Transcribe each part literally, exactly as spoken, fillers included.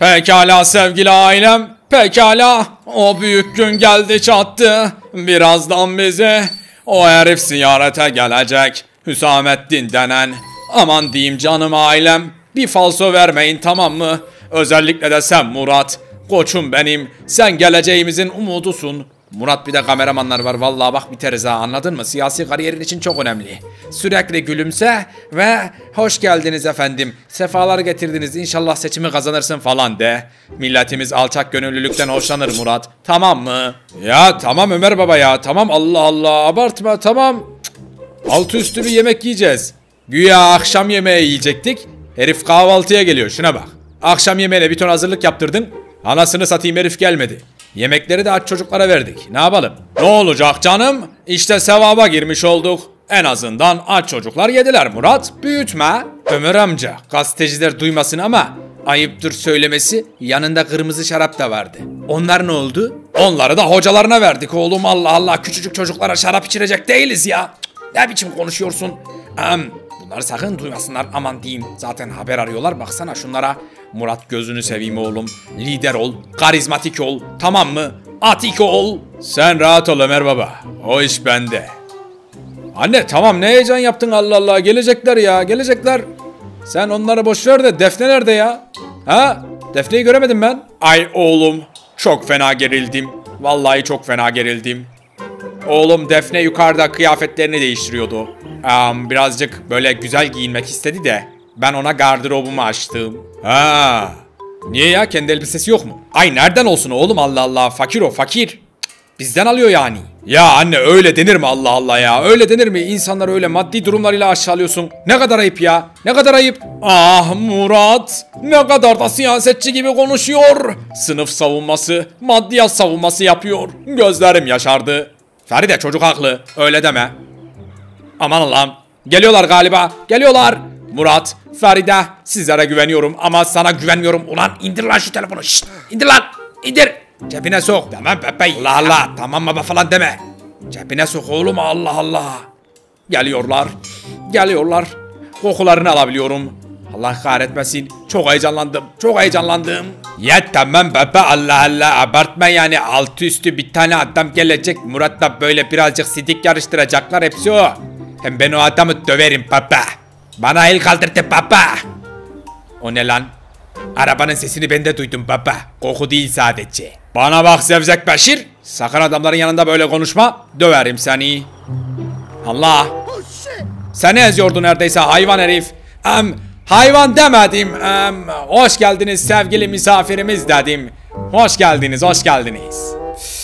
Pekala sevgili ailem. Pekala. O büyük gün geldi çattı. Birazdan bizi o herif ziyarete gelecek. Hüsamettin denen. Aman diyeyim canım ailem. Bir falso vermeyin, tamam mı? Özellikle de sen Murat. Koçum benim. Sen geleceğimizin umudusun. Murat, bir de kameramanlar var. Vallahi bak biteriz ha, anladın mı? Siyasi kariyerin için çok önemli. Sürekli gülümse ve hoş geldiniz efendim, sefalar getirdiniz, İnşallah seçimi kazanırsın falan de. Milletimiz alçak gönüllülükten hoşlanır Murat. Tamam mı? Ya tamam Ömer baba ya. Tamam, Allah Allah, abartma, tamam. Altı üstü bir yemek yiyeceğiz. Güya akşam yemeği yiyecektik. Herif kahvaltıya geliyor, şuna bak. Akşam yemeğine bir ton hazırlık yaptırdın. Anasını satayım, herif gelmedi. Yemekleri de aç çocuklara verdik. Ne yapalım? Ne olacak canım? İşte sevaba girmiş olduk. En azından aç çocuklar yediler Murat. Büyütme. Ömer amca, gazeteciler duymasın ama ayıptır söylemesi, yanında kırmızı şarap da vardı. Onlar ne oldu? Onları da hocalarına verdik oğlum. Allah Allah, küçücük çocuklara şarap içirecek değiliz ya. Ne biçim konuşuyorsun? Um, bunları sakın duymasınlar, aman diyeyim. Zaten haber arıyorlar, baksana şunlara. Murat, gözünü seveyim oğlum. Lider ol, karizmatik ol, tamam mı? Atik ol. Sen rahat ol Ömer baba. O iş bende. Anne tamam, ne heyecan yaptın, Allah Allah. Gelecekler ya, gelecekler. Sen onları boş ver de Defne nerede ya? Ha? Defne'yi göremedim ben. Ay oğlum, çok fena gerildim. Vallahi çok fena gerildim. Oğlum Defne yukarıda kıyafetlerini değiştiriyordu. Um, birazcık böyle güzel giyinmek istedi de ben ona gardırobumu açtım. Ha. Niye ya, kendi elbisesi yok mu? Ay nereden olsun oğlum, Allah Allah, fakir o, fakir. Bizden alıyor yani. Ya anne, öyle denir mi, Allah Allah ya? Öyle denir mi? İnsanları öyle maddi durumlarıyla aşağılıyorsun. Ne kadar ayıp ya. Ne kadar ayıp. Ah Murat, ne kadar da siyasetçi gibi konuşuyor. Sınıf savunması, maddiyat savunması yapıyor. Gözlerim yaşardı. Feride, çocuk haklı. Öyle deme. Aman Allah'ım. Geliyorlar galiba. Geliyorlar. Murat, Feride, sizlere güveniyorum ama sana güvenmiyorum. Ulan indir lan şu telefonu. Şşt, indir lan. İndir. Cebine sok. Tamam Pepe. Allah Allah. Tamam baba falan deme. Cebine sok oğlum, Allah Allah. Geliyorlar. Geliyorlar. Kokularını alabiliyorum. Allah kahretmesin. Çok heyecanlandım. Çok heyecanlandım. Ya tamam baba, Allah Allah, abartma yani. Altı üstü bir tane adam gelecek. Murat'la böyle birazcık sidik yarıştıracaklar, hepsi o. Hem ben o adamı döverim baba. Bana el kaldırdı baba. O ne lan? Arabanın sesini ben de duydum baba. Koku değil sadece. Bana bak Zevzek Beşir. Sakın adamların yanında böyle konuşma. Döverim seni. Allah. Seni eziyordu neredeyse hayvan herif. Um, hayvan demedim. Um, hoş geldiniz sevgili misafirimiz dedim. Hoş geldiniz, hoş geldiniz.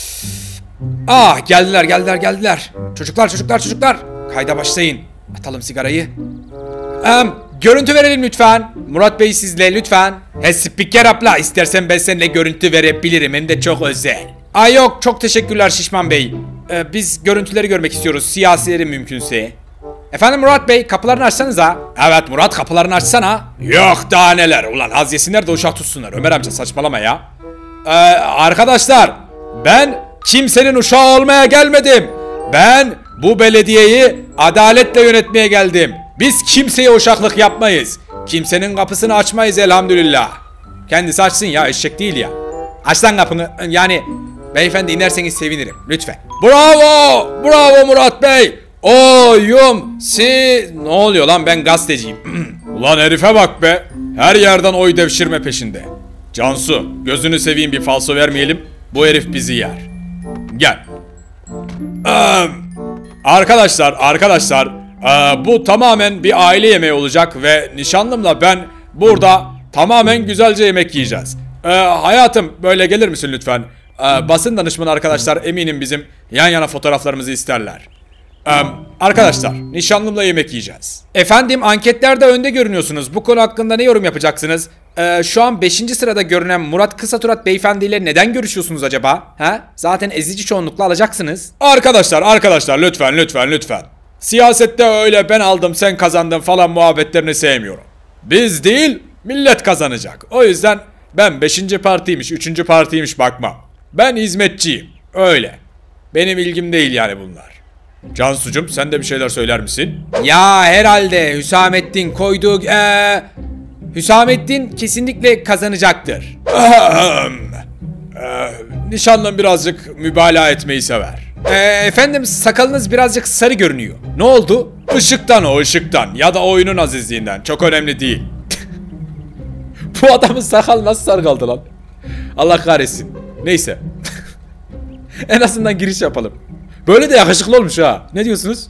Ah, geldiler, geldiler, geldiler. Çocuklar, çocuklar, çocuklar. Kayda başlayın. Atalım sigarayı. Um, görüntü verelim lütfen. Murat Bey sizle lütfen. He spiker abla, istersen ben seninle görüntü verebilirim, hem de çok özel. Ay yok, çok teşekkürler Şişman Bey. Ee, biz görüntüleri görmek istiyoruz, siyasileri mümkünse. Efendim Murat Bey, kapılarını açsanıza. Evet Murat, kapılarını açsana. Yok daha neler, ulan az yesinler de uşak tutsunlar. Ömer amca saçmalama ya. Ee, arkadaşlar, ben kimsenin uşağı olmaya gelmedim. Ben bu belediyeyi adaletle yönetmeye geldim. Biz kimseye uşaklık yapmayız. Kimsenin kapısını açmayız elhamdülillah. Kendisi açsın ya, eşek değil ya. Aç lan kapını, yani beyefendi inerseniz sevinirim lütfen. Bravo, bravo Murat Bey. Oyum si... Ne oluyor lan, ben gazeteciyim. Ulan herife bak be. Her yerden oy devşirme peşinde. Cansu, gözünü seveyim, bir falso vermeyelim. Bu herif bizi yer. Gel. Ee, arkadaşlar, arkadaşlar. Ee, bu tamamen bir aile yemeği olacak ve nişanlımla ben burada tamamen güzelce yemek yiyeceğiz. Ee, hayatım, böyle gelir misin lütfen? Ee, basın danışmanı arkadaşlar eminim bizim yan yana fotoğraflarımızı isterler. Ee, arkadaşlar, nişanlımla yemek yiyeceğiz. Efendim, anketlerde önde görünüyorsunuz. Bu konu hakkında ne yorum yapacaksınız? Ee, şu an beşinci sırada görünen Murat Kısaturat beyefendi ile neden görüşüyorsunuz acaba? Ha? Zaten ezici çoğunlukla alacaksınız. Arkadaşlar, arkadaşlar lütfen, lütfen, lütfen. Siyasette öyle ben aldım sen kazandın falan muhabbetlerini sevmiyorum. Biz değil, millet kazanacak. O yüzden ben beşinci partiymiş, üçüncü partiymiş bakmam. Ben hizmetçiyim. Öyle. Benim ilgim değil yani bunlar. Cansucum, sen de bir şeyler söyler misin? Ya herhalde Hüsamettin koyduğu... Ee, Hüsamettin kesinlikle kazanacaktır. Ahem. Ee, nişanlım birazcık mübalağa etmeyi sever. Ee, efendim sakalınız birazcık sarı görünüyor. Ne oldu? Işıktan o ışıktan ya da oyunun azizliğinden. Çok önemli değil. Bu adamın sakalı nasıl sarı kaldı lan? Allah kahretsin. Neyse. En azından giriş yapalım. Böyle de yakışıklı olmuş ha. Ne diyorsunuz?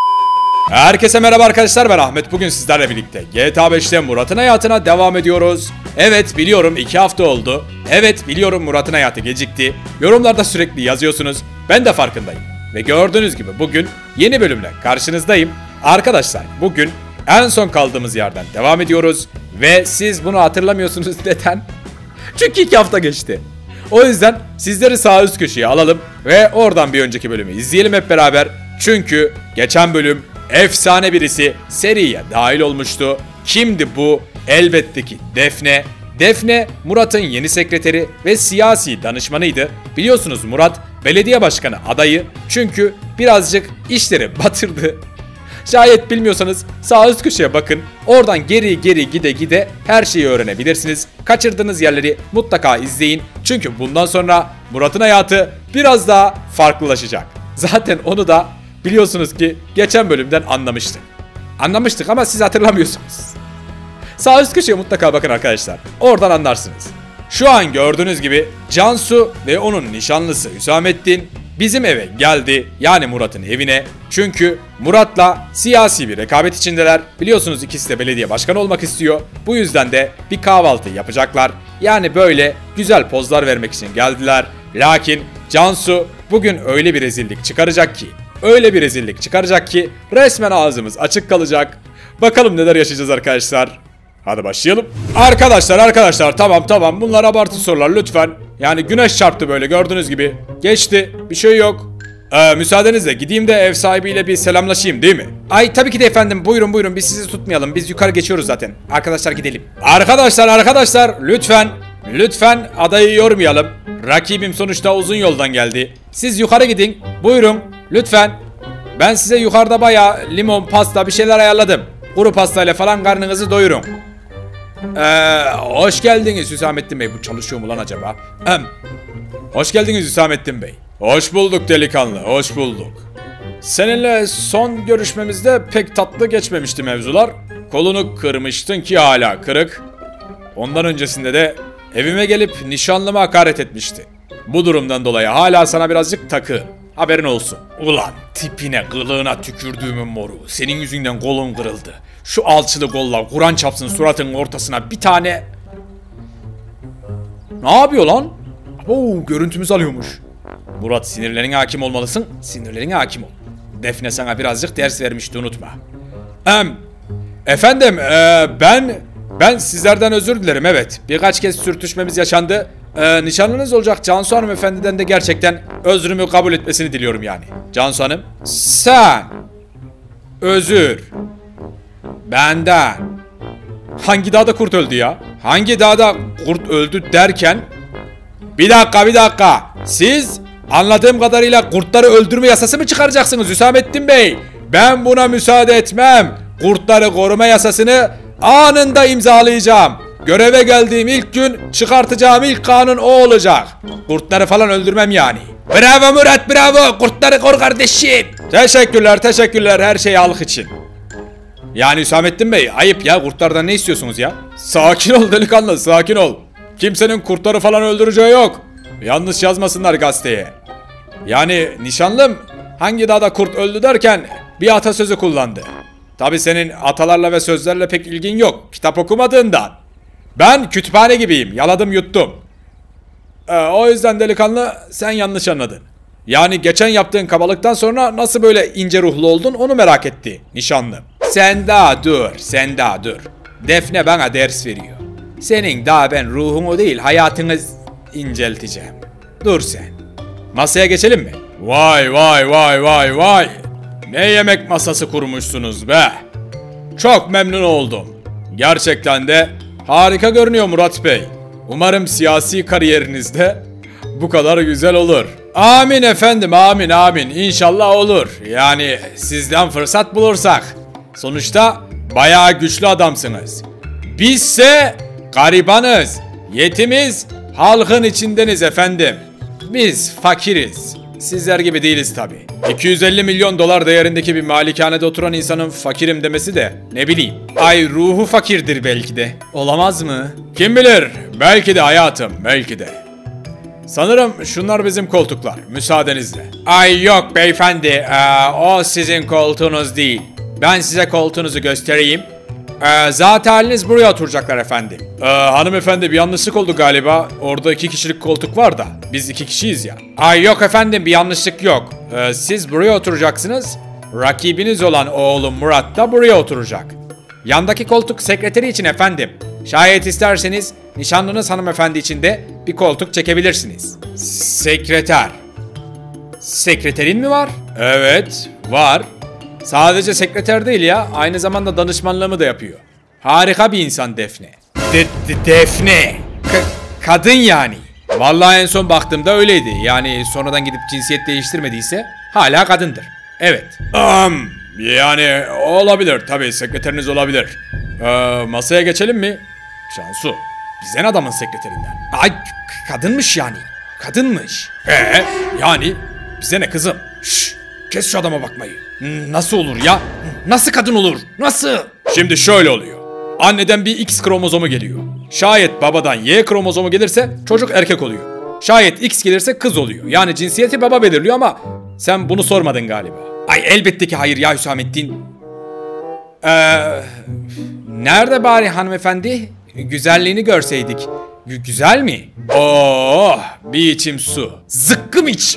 Herkese merhaba arkadaşlar, ben Ahmet. Bugün sizlerle birlikte G T A beşte Murat'ın hayatına devam ediyoruz. Evet biliyorum iki hafta oldu. Evet biliyorum Murat'ın hayatı gecikti. Yorumlarda sürekli yazıyorsunuz. Ben de farkındayım. Ve gördüğünüz gibi bugün yeni bölümle karşınızdayım. Arkadaşlar bugün en son kaldığımız yerden devam ediyoruz. Ve siz bunu hatırlamıyorsunuz neden? Çünkü iki hafta geçti. O yüzden sizleri sağ üst köşeye alalım ve oradan bir önceki bölümü izleyelim hep beraber. Çünkü geçen bölüm efsane birisi seriye dahil olmuştu. Kimdi bu? Elbette ki Defne. Defne, Murat'ın yeni sekreteri ve siyasi danışmanıydı. Biliyorsunuz Murat belediye başkanı adayı, çünkü birazcık işleri batırdı. Şayet bilmiyorsanız sağ üst köşeye bakın. Oradan geri geri gide gide her şeyi öğrenebilirsiniz. Kaçırdığınız yerleri mutlaka izleyin. Çünkü bundan sonra Murat'ın hayatı biraz daha farklılaşacak. Zaten onu da biliyorsunuz ki geçen bölümden anlamıştık. Anlamıştık ama siz hatırlamıyorsunuz. Sağ üst köşeye mutlaka bakın arkadaşlar. Oradan anlarsınız. Şu an gördüğünüz gibi Cansu ve onun nişanlısı Hüsamettin bizim eve geldi. Yani Murat'ın evine. Çünkü Murat'la siyasi bir rekabet içindeler. Biliyorsunuz ikisi de belediye başkanı olmak istiyor. Bu yüzden de bir kahvaltı yapacaklar. Yani böyle güzel pozlar vermek için geldiler. Lakin Cansu bugün öyle bir rezillik çıkaracak ki, öyle bir rezillik çıkaracak ki resmen ağzımız açık kalacak. Bakalım neler yaşayacağız arkadaşlar. Hadi başlayalım. Arkadaşlar arkadaşlar tamam tamam bunlar abartı sorular lütfen. Yani güneş çarptı böyle gördüğünüz gibi. Geçti, bir şey yok. Ee, müsaadenizle gideyim de ev sahibiyle bir selamlaşayım değil mi? Ay tabii ki de efendim, buyurun buyurun, biz sizi tutmayalım, biz yukarı geçiyoruz zaten. Arkadaşlar gidelim. Arkadaşlar arkadaşlar lütfen lütfen adayı yormayalım. Rakibim sonuçta uzun yoldan geldi. Siz yukarı gidin, buyurun lütfen. Ben size yukarıda bayağı limon pasta bir şeyler ayarladım. Kuru pastayla falan karnınızı doyurun. Ee, hoş geldiniz Hüsamettin Bey. Bu çalışıyor mu lan acaba? Hem. Hoş geldiniz Hüsamettin Bey. Hoş bulduk delikanlı, hoş bulduk. Seninle son görüşmemizde pek tatlı geçmemişti mevzular. Kolunu kırmıştın ki hala kırık. Ondan öncesinde de evime gelip nişanlıma hakaret etmişti. Bu durumdan dolayı hala sana birazcık takığım. Haberin olsun. Ulan tipine kılığına tükürdüğümün moru. Senin yüzünden kolun kırıldı. Şu alçılı kolla Kur'an çapsın suratının ortasına bir tane... Ne yapıyor lan? Oo, görüntümüz alıyormuş. Murat sinirlerine hakim olmalısın. Sinirlerine hakim ol. Defne sana birazcık ders vermişti, unutma. Em, efendim ee, ben ben sizlerden özür dilerim, evet. Birkaç kez sürtüşmemiz yaşandı. Ee, nişanlınız olacak Cansu Hanım efendiden de gerçekten özrümü kabul etmesini diliyorum yani. Cansu Hanım. Sen. Özür. Benden. Hangi dağda kurt öldü ya? Hangi dağda kurt öldü derken? Bir dakika bir dakika. Siz anladığım kadarıyla kurtları öldürme yasası mı çıkaracaksınız Hüsamettin Bey? Ben buna müsaade etmem. Kurtları koruma yasasını anında imzalayacağım. Göreve geldiğim ilk gün çıkartacağım ilk kanun o olacak. Kurtları falan öldürmem yani. Bravo Murat, bravo. Kurtları kor kardeşim. Teşekkürler teşekkürler her şey halk için. Yani Hüsamettin Bey ayıp ya, kurtlardan ne istiyorsunuz ya? Sakin ol delikanlı, sakin ol. Kimsenin kurtları falan öldüreceği yok. Yanlış yazmasınlar gazeteye. Yani nişanlım hangi dağda kurt öldü derken bir atasözü kullandı. Tabi senin atalarla ve sözlerle pek ilgin yok, kitap okumadığından. Ben kütüphane gibiyim, yaladım yuttum. Ee, o yüzden delikanlı sen yanlış anladın. Yani geçen yaptığın kabalıktan sonra nasıl böyle ince ruhlu oldun onu merak etti nişanlım. Sen daha dur, sen daha dur. Defne bana ders veriyor. Senin daha ben ruhunu değil hayatını incelteceğim. Dur sen. Masaya geçelim mi? Vay vay vay vay vay. Ne yemek masası kurmuşsunuz be. Çok memnun oldum. Gerçekten de harika görünüyor Murat Bey. Umarım siyasi kariyerinizde bu kadar güzel olur. Amin efendim, amin amin. İnşallah olur. Yani sizden fırsat bulursak. Sonuçta bayağı güçlü adamsınız. Bizse garibanız, yetimiz, halkın içindeniz efendim. Biz fakiriz. Sizler gibi değiliz tabi. iki yüz elli milyon dolar değerindeki bir malikanede oturan insanın fakirim demesi de ne bileyim. Ay ruhu fakirdir belki de. Olamaz mı? Kim bilir? Belki de hayatım, belki de. Sanırım şunlar bizim koltuklar. Müsaadenizle. Ay yok beyefendi. Ee, o sizin koltuğunuz değil. Ben size koltuğunuzu göstereyim. Ee, zaten haliniz buraya oturacaklar efendim. Ee, hanımefendi bir yanlışlık oldu galiba. Orada iki kişilik koltuk var da. Biz iki kişiyiz ya. Ay yok efendim bir yanlışlık yok. Ee, siz buraya oturacaksınız. Rakibiniz olan oğlum Murat da buraya oturacak. Yandaki koltuk sekreteri için efendim. Şayet isterseniz nişanlınız hanımefendi için de bir koltuk çekebilirsiniz. Sekreter. Sekreterin mi var? Evet, var. Sadece sekreter değil ya, aynı zamanda danışmanlığımı da yapıyor. Harika bir insan Defne. De, de, Defne. K kadın yani. Vallahi en son baktığımda öyleydi. Yani sonradan gidip cinsiyet değiştirmediyse hala kadındır. Evet. Um, yani olabilir tabii, sekreteriniz olabilir. Ee, masaya geçelim mi? Şansu. Bizen adamın sekreterinden. Ay kadınmış yani. Kadınmış. Ee yani bize ne kızım? Şşş. Kes şu adama bakmayı. Nasıl olur ya? Nasıl kadın olur? Nasıl? Şimdi şöyle oluyor. Anneden bir X kromozomu geliyor. Şayet babadan Y kromozomu gelirse çocuk erkek oluyor. Şayet X gelirse kız oluyor. Yani cinsiyeti baba belirliyor ama sen bunu sormadın galiba. Ay elbette ki hayır ya Hüsamettin. Ee, nerede bari hanımefendi? Güzelliğini görseydik. G- güzel mi? Oh, bir içim su. Zıkkım iç.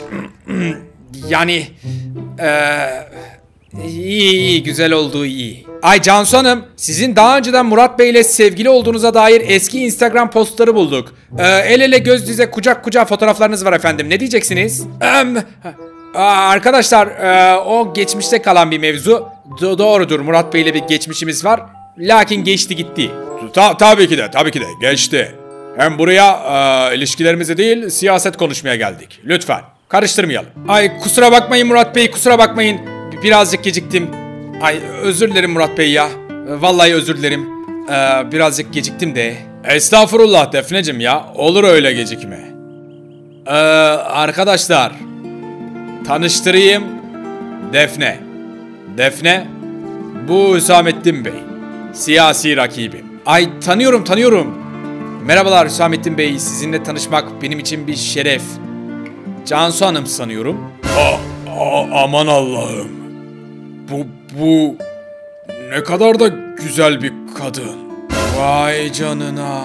Yani ee, iyi iyi güzel olduğu iyi. Ay Cansu Hanım, sizin daha önceden Murat Bey ile sevgili olduğunuza dair eski Instagram postları bulduk. Ee, el ele göz dize kucak kucağa fotoğraflarınız var efendim. Ne diyeceksiniz? Ee, arkadaşlar e, o geçmişte kalan bir mevzu. Do- doğrudur Murat Bey ile bir geçmişimiz var. Lakin geçti gitti. Ta- tabii ki de tabii ki de geçti. Hem buraya e, ilişkilerimizi değil siyaset konuşmaya geldik. Lütfen. Karıştırmayalım. Ay kusura bakmayın Murat Bey, kusura bakmayın. Birazcık geciktim. Ay özür dilerim Murat Bey ya. Vallahi özür dilerim. Ee, birazcık geciktim de. Estağfurullah Defneciğim ya. Olur öyle gecikme. Ee, arkadaşlar. Tanıştırayım. Defne. Defne. Bu Hüsamettin Bey. Siyasi rakibim. Ay tanıyorum tanıyorum. Merhabalar Hüsamettin Bey. Sizinle tanışmak benim için bir şeref. Cansu Hanım sanıyorum. A, a, aman Allah'ım. Bu, bu ne kadar da güzel bir kadın. Vay canına.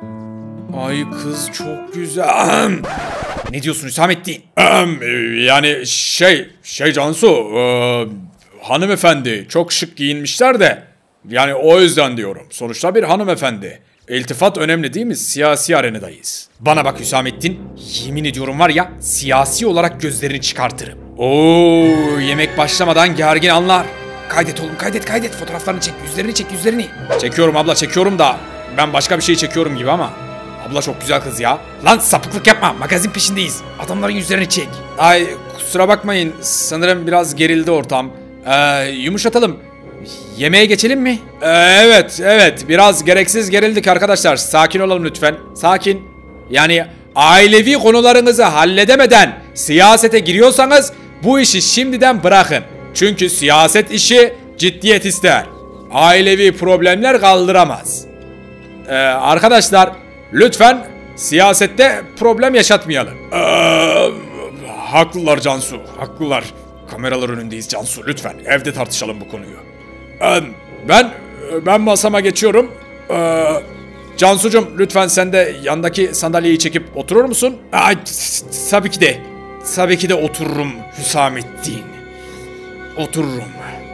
Ay kız çok güzel. Ne diyorsun Hüsamettin? Yani şey, şey Cansu, e, hanımefendi çok şık giyinmişler de. Yani o yüzden diyorum. Sonuçta bir hanımefendi. İltifat önemli değil mi? Siyasi arenadayız. Bana bak Hüsamettin, yemin ediyorum var ya siyasi olarak gözlerini çıkartırım. Oo, yemek başlamadan gergin anlar. Kaydet oğlum kaydet kaydet fotoğraflarını çek, yüzlerini çek yüzlerini. Çekiyorum abla çekiyorum da ben başka bir şey çekiyorum gibi ama. Abla çok güzel kız ya. Lan sapıklık yapma, magazin peşindeyiz. Adamların yüzlerini çek. Ay kusura bakmayın, sanırım biraz gerildi ortam. Ee, yumuşatalım. Yemeğe geçelim mi? Ee, evet, evet. Biraz gereksiz gerildik arkadaşlar. Sakin olalım lütfen. Sakin. Yani ailevi konularınızı halledemeden siyasete giriyorsanız bu işi şimdiden bırakın. Çünkü siyaset işi ciddiyet ister. Ailevi problemler kaldıramaz. Ee, arkadaşlar lütfen siyasette problem yaşatmayalım. Ee, haklılar Cansu, haklılar. Kameralar önündeyiz Cansu, lütfen evde tartışalım bu konuyu. Ben ben masama geçiyorum. Ee, Cansucuğum lütfen sen de yandaki sandalyeyi çekip oturur musun? Ay, tabii ki de. Tabii ki de otururum Hüsamettin. Otururum.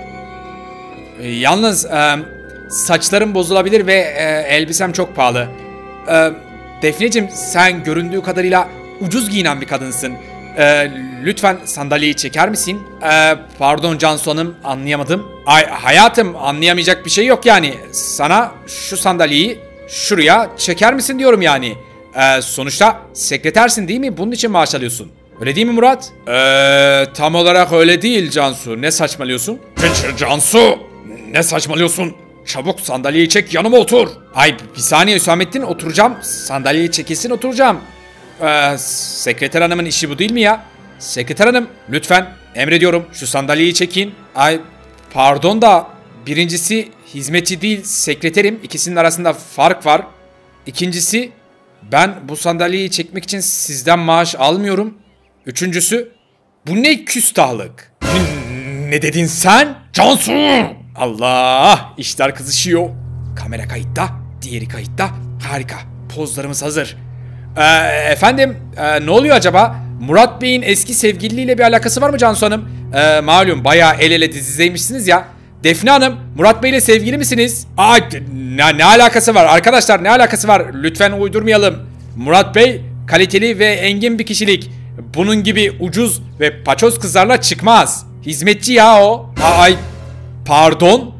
Ee, yalnız e, saçlarım bozulabilir ve e, elbisem çok pahalı. E, Defneciğim sen göründüğü kadarıyla ucuz giyinen bir kadınsın. Ee, lütfen sandalyeyi çeker misin? Ee, pardon Cansu Hanım, anlayamadım. Ay hayatım, anlayamayacak bir şey yok yani. Sana şu sandalyeyi şuraya çeker misin diyorum yani. Ee, sonuçta sekretersin değil mi? Bunun için maaş alıyorsun. Öyle değil mi Murat? Ee, tam olarak öyle değil Cansu. Ne saçmalıyorsun? Cansu! Ne saçmalıyorsun? Çabuk sandalyeyi çek, yanıma otur. Ay bir saniye Hüsamettin, oturacağım. Sandalyeyi çekilsin, oturacağım. Ee, sekreter hanımın işi bu değil mi ya? Sekreter hanım lütfen, emrediyorum, şu sandalyeyi çekin. Ay pardon da birincisi hizmetçi değil sekreterim. İkisinin arasında fark var. İkincisi ben bu sandalyeyi çekmek için sizden maaş almıyorum. Üçüncüsü bu ne küstahlık? Ne dedin sen? Cansu! Allah! İşler kızışıyor. Kamera kayıtta, diğeri kayıtta. Harika. Pozlarımız hazır. Ee, efendim e, ne oluyor acaba? Murat Bey'in eski sevgiliyle bir alakası var mı Cansu Hanım? Ee, malum bayağı el ele dizideymişsiniz ya. Defne Hanım, Murat Bey'le sevgili misiniz? Aa, ne, ne alakası var arkadaşlar, ne alakası var? Lütfen uydurmayalım. Murat Bey kaliteli ve engin bir kişilik. Bunun gibi ucuz ve paçoz kızlarla çıkmaz. Hizmetçi ya o. Ay pardon.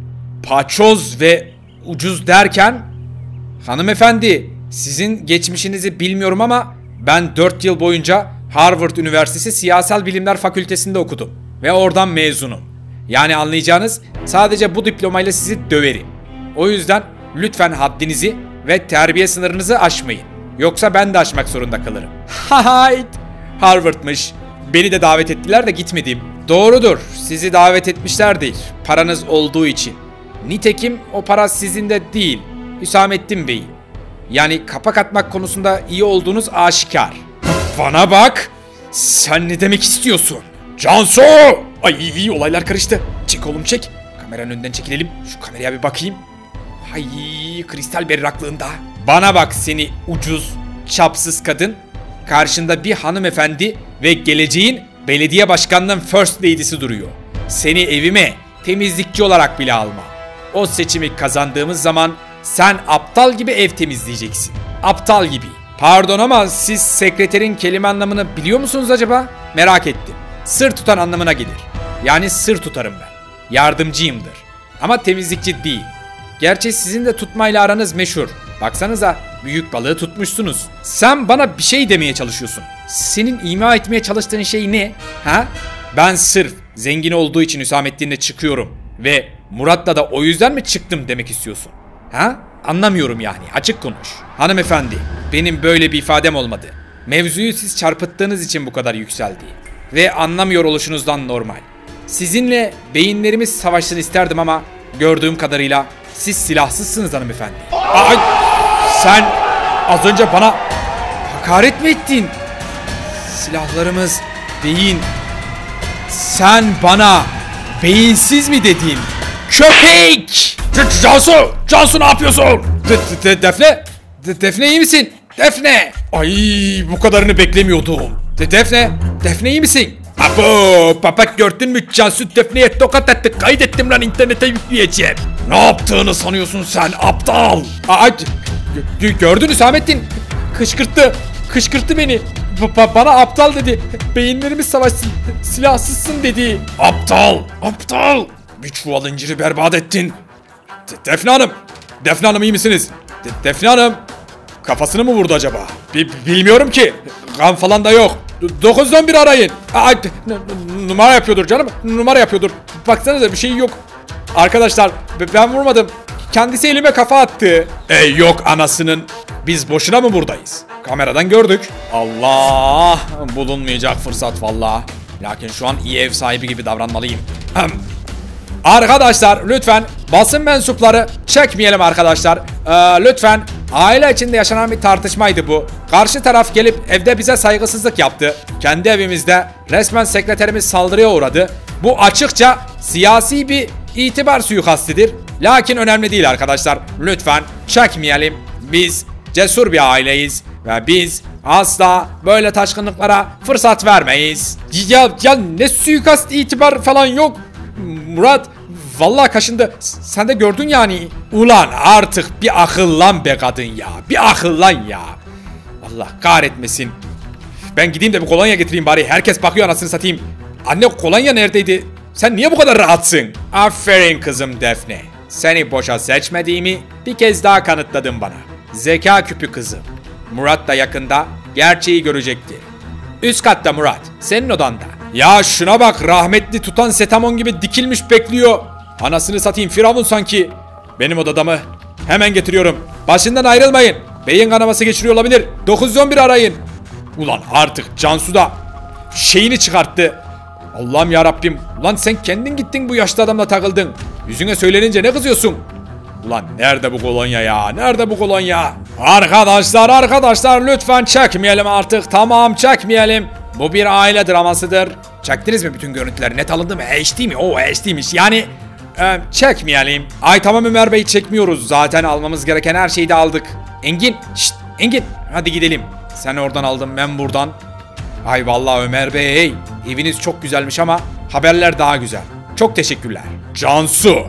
Paçoz ve ucuz derken hanımefendi, sizin geçmişinizi bilmiyorum ama ben dört yıl boyunca Harvard Üniversitesi Siyasal Bilimler Fakültesinde okudum ve oradan mezunum. Yani anlayacağınız, sadece bu diplomayla sizi döverim. O yüzden lütfen haddinizi ve terbiye sınırınızı aşmayın. Yoksa ben de aşmak zorunda kalırım. Hayt. Harvard'mış. Beni de davet ettiler de gitmedim. Doğrudur. Sizi davet etmişlerdir. Paranız olduğu için. Nitekim o para sizin de değil. Hüsamettin Bey'in. Yani kapak atmak konusunda iyi olduğunuz aşikar. Bana bak. Sen ne demek istiyorsun? Cansu! Ay iyi, olaylar karıştı. Çek oğlum çek. Kameranın önünden çekilelim. Şu kameraya bir bakayım. Hay kristal berraklığında. Bana bak seni ucuz, çapsız kadın. Karşında bir hanımefendi ve geleceğin belediye başkanının first lady'si duruyor. Seni evime temizlikçi olarak bile alma. O seçimi kazandığımız zaman sen aptal gibi ev temizleyeceksin. Aptal gibi. Pardon ama siz sekreterin kelime anlamını biliyor musunuz acaba? Merak ettim. Sır tutan anlamına gelir. Yani sır tutarım ben. Yardımcıyımdır. Ama temizlikçi değil. Gerçi sizin de tutmayla aranız meşhur. Baksanıza, büyük balığı tutmuşsunuz. Sen bana bir şey demeye çalışıyorsun. Senin ima etmeye çalıştığın şey ne? Ha? Ben sırf zengin olduğu için Hüsamettin'le çıkıyorum ve Murat'la da o yüzden mi çıktım demek istiyorsun? Ha? Anlamıyorum yani, açık konuş. Hanımefendi, benim böyle bir ifadem olmadı. Mevzuyu siz çarpıttığınız için bu kadar yükseldi. Ve anlamıyor oluşunuzdan normal. Sizinle beyinlerimiz savaşsın isterdim ama gördüğüm kadarıyla siz silahsızsınız hanımefendi. Ay, sen az önce bana hakaret mi ettin? Silahlarımız beyin. Sen bana beyinsiz mi dedin? Köpek! Cansu! Cansu ne yapıyorsun? Defne? Defne iyi misin? Defne! Ay bu kadarını beklemiyordum. Defne? Defne iyi misin? Abo! Papak gördün mü? Cansu Defne'ye tokat etti. Kaydettim lan, internete yükleyeceğim. Ne yaptığını sanıyorsun sen aptal? Aa, gördün Hüsamettin. Kışkırttı. Kışkırttı beni. Ba bana aptal dedi. Beyinlerimiz savaşsın. Silahsızsın dedi. Aptal. Aptal. Bir çuval inciri berbat ettin. De Defne Hanım. Defne Hanım iyi misiniz? De Defne Hanım. Kafasını mı vurdu acaba? B bilmiyorum ki. Kan falan da yok. dokuzdan bir arayın. Ay, numara yapıyordur canım. Numara yapıyordur. Baksanıza bir şey yok. Arkadaşlar ben vurmadım. Kendisi elime kafa attı. E yok anasının. Biz boşuna mı buradayız? Kameradan gördük. Allah, bulunmayacak fırsat vallahi. Lakin şu an iyi ev sahibi gibi davranmalıyım. Hem. Arkadaşlar lütfen basın mensupları çekmeyelim arkadaşlar. Ee, lütfen, aile içinde yaşanan bir tartışmaydı bu. Karşı taraf gelip evde bize saygısızlık yaptı. Kendi evimizde resmen sekreterimiz saldırıya uğradı. Bu açıkça siyasi bir itibar suikastidir. Lakin önemli değil arkadaşlar. Lütfen çekmeyelim. Biz cesur bir aileyiz ve biz asla böyle taşkınlıklara fırsat vermeyiz. Ya, ya ne suikast, itibar falan yok. Murat vallahi kaşındı. Sen de gördün yani. Ulan artık bir akıllan be kadın ya. Bir akıllan ya. Allah kahretmesin. Ben gideyim de bir kolonya getireyim bari. Herkes bakıyor anasını satayım. Anne kolonya neredeydi? Sen niye bu kadar rahatsın? Aferin kızım Defne. Seni boşa seçmediğimi bir kez daha kanıtladın bana. Zeka küpü kızım. Murat da yakında gerçeği görecektir. Üst katta Murat. Senin odanda. Ya şuna bak, rahmetli Tutansetamon gibi dikilmiş bekliyor. Anasını satayım, Firavun sanki. Benim odada mı? Hemen getiriyorum. Başından ayrılmayın. Beyin kanaması geçiriyor olabilir. dokuz on bir arayın. Ulan artık Cansu da şeyini çıkarttı. Allah'ım yarabbim. Ulan sen kendin gittin bu yaşlı adamla takıldın. Yüzüne söylenince ne kızıyorsun? Ulan nerede bu kolonya ya? Nerede bu kolonya? Arkadaşlar arkadaşlar lütfen çekmeyelim artık. Tamam çekmeyelim. Bu bir aile dramasıdır. Çektiniz mi bütün görüntüleri? Net alındı mı? H D mi? Oo H D'miş. Yani e, çekmeyelim. Ay tamam Ömer Bey çekmiyoruz. Zaten almamız gereken her şeyi de aldık. Engin. Şşt Engin. Hadi gidelim. Sen oradan aldın ben buradan. Ay vallahi Ömer Bey. Eviniz çok güzelmiş ama haberler daha güzel. Çok teşekkürler. Cansu.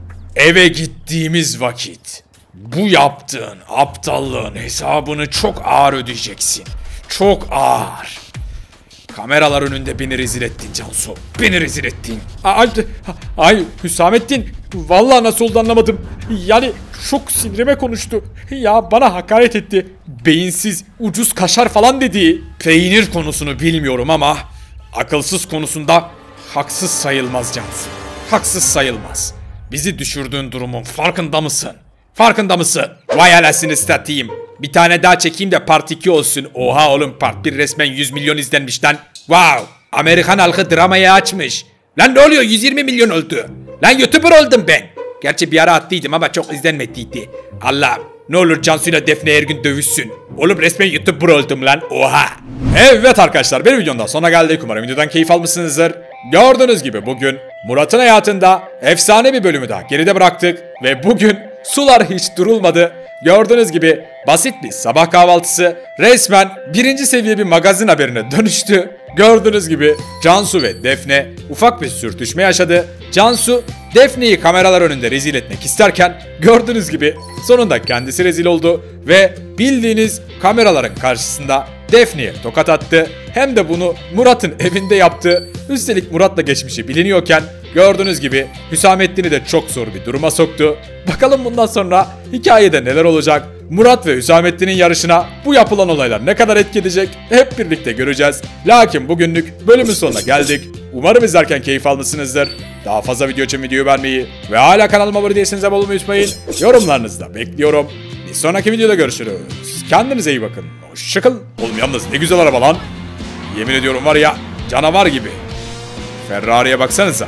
Eve gittiğimiz vakit bu yaptığın aptallığın hesabını çok ağır ödeyeceksin. Çok ağır. Kameralar önünde beni rezil ettin Cansu. Beni rezil ettin. Ay, ay Hüsamettin. Vallahi nasıl oldu anlamadım. Yani çok sinirime konuştu. Ya bana hakaret etti. Beyinsiz, ucuz kaşar falan dedi. Peynir konusunu bilmiyorum ama akılsız konusunda haksız sayılmaz Cansu. Haksız sayılmaz. Bizi düşürdüğün durumun farkında mısın? Farkında mısın? Vay anasını satayım. Bir tane daha çekeyim de part iki olsun. Oha oğlum part bir resmen yüz milyon izlenmiş lan. Wow. Amerikan halkı dramayı açmış. Lan ne oluyor yüz yirmi milyon oldu. Lan YouTuber oldum ben. Gerçi bir ara attıydım ama çok izlenmediydi. Allah'ım ne olur Cansu ile Defne her gün dövüşsün. Oğlum resmen YouTuber oldum lan. Oha. Evet arkadaşlar bir videonun daha sonuna geldik. Umarım videodan keyif almışsınızdır. Gördüğünüz gibi bugün Murat'ın hayatında efsane bir bölümü daha geride bıraktık. Ve bugün sular hiç durulmadı. Gördüğünüz gibi basit bir sabah kahvaltısı resmen birinci seviye bir magazin haberine dönüştü. Gördüğünüz gibi Cansu ve Defne ufak bir sürtüşme yaşadı. Cansu Defne'yi kameralar önünde rezil etmek isterken gördüğünüz gibi sonunda kendisi rezil oldu. Ve bildiğiniz kameraların karşısında Defne'ye tokat attı. Hem de bunu Murat'ın evinde yaptı. Üstelik Murat'la geçmişi biliniyorken gördüğünüz gibi Hüsamettin'i de çok zor bir duruma soktu. Bakalım bundan sonra hikayede neler olacak? Murat ve Hüsamettin'in yarışına bu yapılan olaylar ne kadar etki edecek? Hep birlikte göreceğiz. Lakin bugünlük bölümün sonuna geldik. Umarım izlerken keyif almışsınızdır. Daha fazla video için videoyu beğenmeyi ve hala kanalıma abone değilseniz abone olmayı unutmayın. Yorumlarınızı da bekliyorum. Bir sonraki videoda görüşürüz. Kendinize iyi bakın. Hoşçakalın. Oğlum yalnız ne güzel araba lan. Yemin ediyorum var ya canavar gibi. Ferrari'ye baksanıza.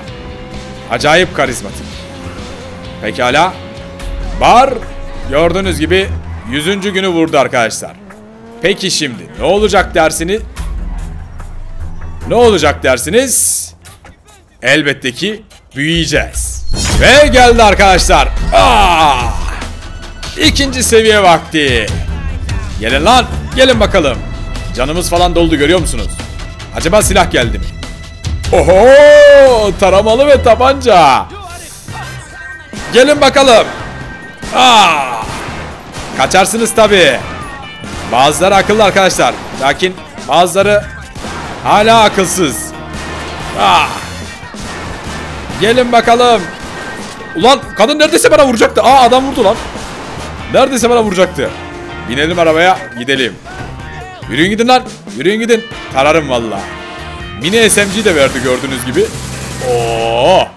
Acayip karizmatik. Pekala. Bar gördüğünüz gibi yüzüncü günü vurdu arkadaşlar. Peki şimdi ne olacak dersiniz? Ne olacak dersiniz? Elbette ki büyüyeceğiz. Ve geldi arkadaşlar. Aa! İkinci seviye vakti. Gelin lan. Gelin bakalım. Canımız falan doldu görüyor musunuz? Acaba silah geldi mi? Oho! Taramalı ve tabanca. Gelin bakalım. Aa! Kaçarsınız tabii. Bazıları akıllı arkadaşlar. Lakin bazıları hala akılsız. Aa! Gelin bakalım. Ulan kadın neredeyse bana vuracaktı. Aa adam vurdu lan. Neredeyse bana vuracaktı. Binelim arabaya gidelim. Yürüyün gidin lan. Yürüyün gidin. Kararım valla. Mini S M G de verdi gördüğünüz gibi. Oo!